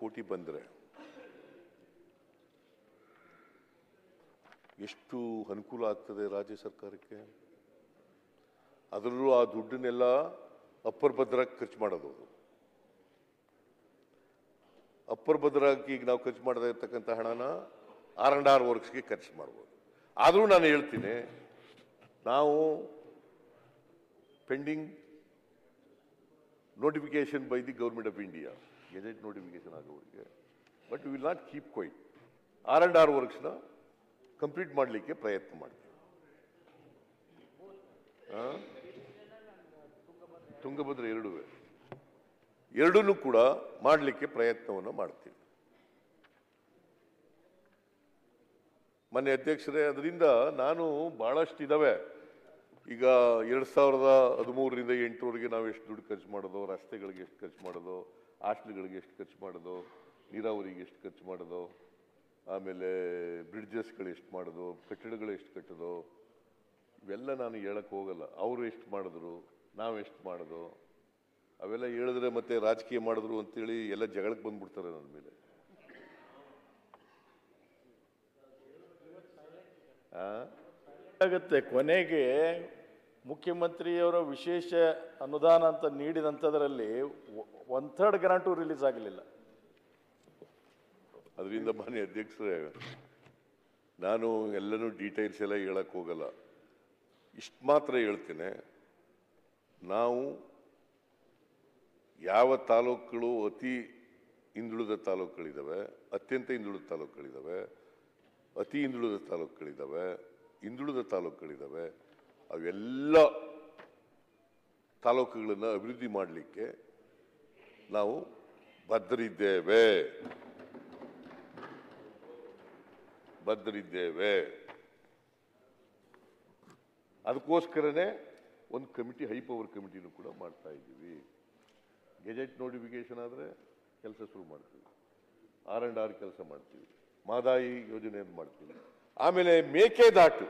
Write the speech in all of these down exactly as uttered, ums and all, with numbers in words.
ಕೋಟಿ ಬಂದರೆ ಎಷ್ಟು ಅನುಕೂಲ ಆಗ್ತದೆ ರಾಜ್ಯ ಸರ್ಕಾರಕ್ಕೆ. ಅದರಲ್ಲೂ ಆ ದುಡ್ಡನ್ನೆಲ್ಲ ಅಪ್ಪರ್ ಭದ್ರಾಗಿ ಖರ್ಚು ಮಾಡೋದು. ಅಪ್ಪರ್ ಭದ್ರಾಗಿ ಈಗ ನಾವು ಖರ್ಚು ಮಾಡದೇ ಇರ್ತಕ್ಕಂಥ ಹಣನ ಆರ್ ಅಂಡ್ ಆರ್ ವರ್ಕ್ಸ್ಗೆ ಖರ್ಚು ಮಾಡ್ಬೋದು. ಆದರೂ ನಾನು ಹೇಳ್ತೀನಿ, ನಾವು pending notification by the government of India, gazette notification ಆಗೋರಿಗೆ, but we will not keep quiet. R and R ವರ್ಕ್ಸ್ನ ಕಂಪ್ಲೀಟ್ ಮಾಡಲಿಕ್ಕೆ ಪ್ರಯತ್ನ ಮಾಡ್ತೀವಿ. ತುಂಗಭದ್ರ ಎರಡೂ ಎರಡನ್ನೂ ಕೂಡ ಮಾಡಲಿಕ್ಕೆ ಪ್ರಯತ್ನವನ್ನು ಮಾಡ್ತೀವಿ. ಮೊನ್ನೆ ಅಧ್ಯಕ್ಷರೇ, ಅದರಿಂದ ನಾನು ಬಹಳಷ್ಟು ಇದ್ದಾವೆ. ಈಗ ಎರಡು ಸಾವಿರದ ಹದಿಮೂರರಿಂದ ಎಂಟರವರೆಗೆ ನಾವು ಎಷ್ಟು ದುಡ್ಡು ಖರ್ಚು ಮಾಡೋದು, ರಸ್ತೆಗಳಿಗೆ ಎಷ್ಟು ಖರ್ಚು ಮಾಡೋದು, ಹಾಸ್ಟೆಲ್ಗಳಿಗೆ ಎಷ್ಟು ಖರ್ಚು ಮಾಡೋದು, ನೀರಾವರಿಗೆ ಎಷ್ಟು ಖರ್ಚು ಮಾಡೋದು, ಆಮೇಲೆ ಬ್ರಿಡ್ಜಸ್ಗಳು ಎಷ್ಟು ಮಾಡೋದು, ಕಟ್ಟಡಗಳು ಎಷ್ಟು ಕಟ್ಟೋದು, ಇವೆಲ್ಲ ನಾನು ಹೇಳಕ್ಕೆ ಹೋಗಲ್ಲ. ಅವರು ಎಷ್ಟು ಮಾಡಿದ್ರು, ನಾವು ಎಷ್ಟು ಮಾಡೋದು, ಅವೆಲ್ಲ ಹೇಳಿದ್ರೆ ಮತ್ತೆ ರಾಜಕೀಯ ಮಾಡಿದ್ರು ಅಂತೇಳಿ ಎಲ್ಲ ಜಗಳಕ್ಕೆ ಬಂದ್ಬಿಡ್ತಾರೆ ನನ್ನ ಮೇಲೆ. ಆಗುತ್ತೆ. ಕೊನೆಗೆ ಮುಖ್ಯಮಂತ್ರಿಯವರ ವಿಶೇಷ ಅನುದಾನ ಅಂತ ನೀಡಿದಂಥದ್ರಲ್ಲಿ ಒನ್ ಥರ್ಡ್ ಗ್ರಾಂಟು ರಿಲೀಸ್ ಆಗಲಿಲ್ಲ. ಅದರಿಂದ ಮಾನ್ಯ ಅಧ್ಯಕ್ಷರೇ, ನಾನು ಎಲ್ಲನೂ ಡೀಟೇಲ್ಸ್ ಎಲ್ಲ ಹೇಳಕ್ಕೆ ಹೋಗಲ್ಲ. ಇಷ್ಟು ಮಾತ್ರ ಹೇಳ್ತೇನೆ, ನಾವು ಯಾವ ತಾಲೂಕುಗಳು ಅತಿ ಹಿಂದುಳಿದ ತಾಲೂಕುಗಳಿದ್ದಾವೆ, ಅತ್ಯಂತ ಹಿಂದುಳಿದ ತಾಲೂಕುಗಳಿದ್ದಾವೆ, ಅತಿ ಹಿಂದುಳಿದ ತಾಲೂಕುಗಳಿದ್ದಾವೆ, ಹಿಂದುಳಿದ ತಾಲೂಕುಗಳಿದ್ದಾವೆ, ಅವೆಲ್ಲ ತಾಲೂಕುಗಳನ್ನು ಅಭಿವೃದ್ಧಿ ಮಾಡಲಿಕ್ಕೆ ನಾವು ಬದ್ಧರಿದ್ದೇವೆ ಬದ್ಧರಿದ್ದೇವೆ ಅದಕ್ಕೋಸ್ಕರನೇ ಒಂದು ಕಮಿಟಿ, ಹೈ ಪವರ್ ಕಮಿಟಿನೂ ಕೂಡ ಮಾಡ್ತಾ ಇದ್ದೀವಿ. ಗೆಜೆಟ್ ನೋಟಿಫಿಕೇಶನ್ ಆದರೆ ಕೆಲಸ ಶುರು ಮಾಡ್ತೀವಿ, ಆರ್ ಅಂಡ್ ಆರ್ ಕೆಲಸ ಮಾಡ್ತೀವಿ, ಮಾದಾಯಿ ಯೋಜನೆಯನ್ನು ಮಾಡ್ತೀವಿ. ಆಮೇಲೆ ಮೇಕೆದಾಟು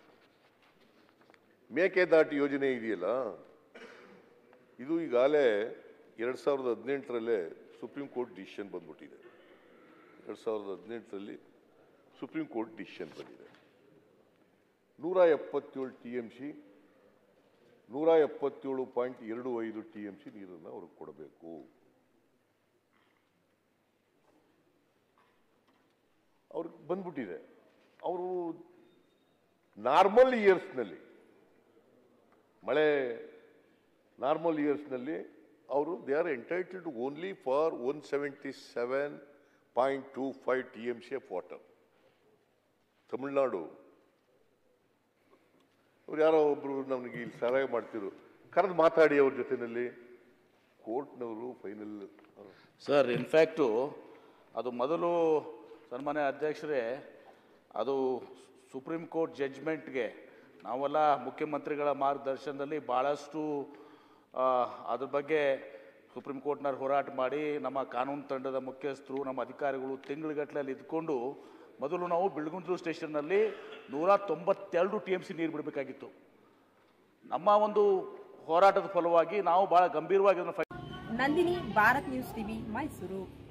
ಮೇಕೆದಾಟು ಯೋಜನೆ ಇದೆಯಲ್ಲ, ಇದು ಈಗಾಗಲೇ ಎರಡು ಸಾವಿರದ ಹದಿನೆಂಟರಲ್ಲೇ ಸುಪ್ರೀಂ ಕೋರ್ಟ್ ಡಿಸಿಷನ್ ಬಂದ್ಬಿಟ್ಟಿದೆ. ಎರಡು ಸಾವಿರದ ಹದಿನೆಂಟರಲ್ಲಿ ಸುಪ್ರೀಂ ಕೋರ್ಟ್ ಡಿಸಿಷನ್ ಬಂದಿದೆ. ನೂರ ಎಪ್ಪತ್ತೇಳು ಟಿ ಎಂ ಸಿ ನೂರ ಎಪ್ಪತ್ತೇಳು ಪಾಯಿಂಟ್ ಎರಡು ಐದು ಟಿ ಎಂ ಸಿ ನೀರನ್ನು ಅವ್ರಿಗೆ ಕೊಡಬೇಕು. ಅವ್ರಿಗೆ ಬಂದ್ಬಿಟ್ಟಿದೆ. ಅವರು ನಾರ್ಮಲ್ ಇಯರ್ಸ್ನಲ್ಲಿ, ಮಳೆ ನಾರ್ಮಲ್ ಇಯರ್ಸ್ನಲ್ಲಿ ಅವರು they are entitled only for one seventy seven point two five T M C of water. Tamil Nadu ಅವ್ರು ಯಾರೋ ಒಬ್ರು ನಮಗೆ ಇಲ್ಲಿ ಸಹಾಯ ಮಾಡ್ತಿದ್ರು, ಕರೆದು ಮಾತಾಡಿ ಅವ್ರ ಜೊತೆಯಲ್ಲಿ, ಕೋರ್ಟ್ನವರು ಫೈನಲ್. ಸರ್, ಇನ್ಫ್ಯಾಕ್ಟು ಅದು ಮೊದಲು ಸನ್ಮಾನ್ಯ ಅಧ್ಯಕ್ಷರೇ, ಅದು ಸುಪ್ರೀಂ ಕೋರ್ಟ್ ಜಡ್ಜ್ಮೆಂಟ್ಗೆ ನಾವೆಲ್ಲ ಮುಖ್ಯಮಂತ್ರಿಗಳ ಮಾರ್ಗದರ್ಶನದಲ್ಲಿ ಭಾಳಷ್ಟು ಅದ್ರ ಬಗ್ಗೆ ಸುಪ್ರೀಂ ಕೋರ್ಟ್ನಲ್ಲಿ ಹೋರಾಟ ಮಾಡಿ ನಮ್ಮ ಕಾನೂನು ತಂಡದ ಮುಖ್ಯಸ್ಥರು, ನಮ್ಮ ಅಧಿಕಾರಿಗಳು ತಿಂಗಳುಗಟ್ಟಲೆ ಇದ್ಕೊಂಡು ಮೊದಲು ನಾವು ಬಿಳ್ಗುಂದೂರು ಸ್ಟೇಷನ್ನಲ್ಲಿ ನೂರ ತೊಂಬತ್ತೆರಡು ಟಿ ಎಮ್ ಸಿ ನೀರು ಬಿಡಬೇಕಾಗಿತ್ತು. ನಮ್ಮ ಒಂದು ಹೋರಾಟದ ಫಲವಾಗಿ ನಾವು ಭಾಳ ಗಂಭೀರವಾಗಿ ಅದನ್ನು. Nandini, Bharat news TV, Mysuru.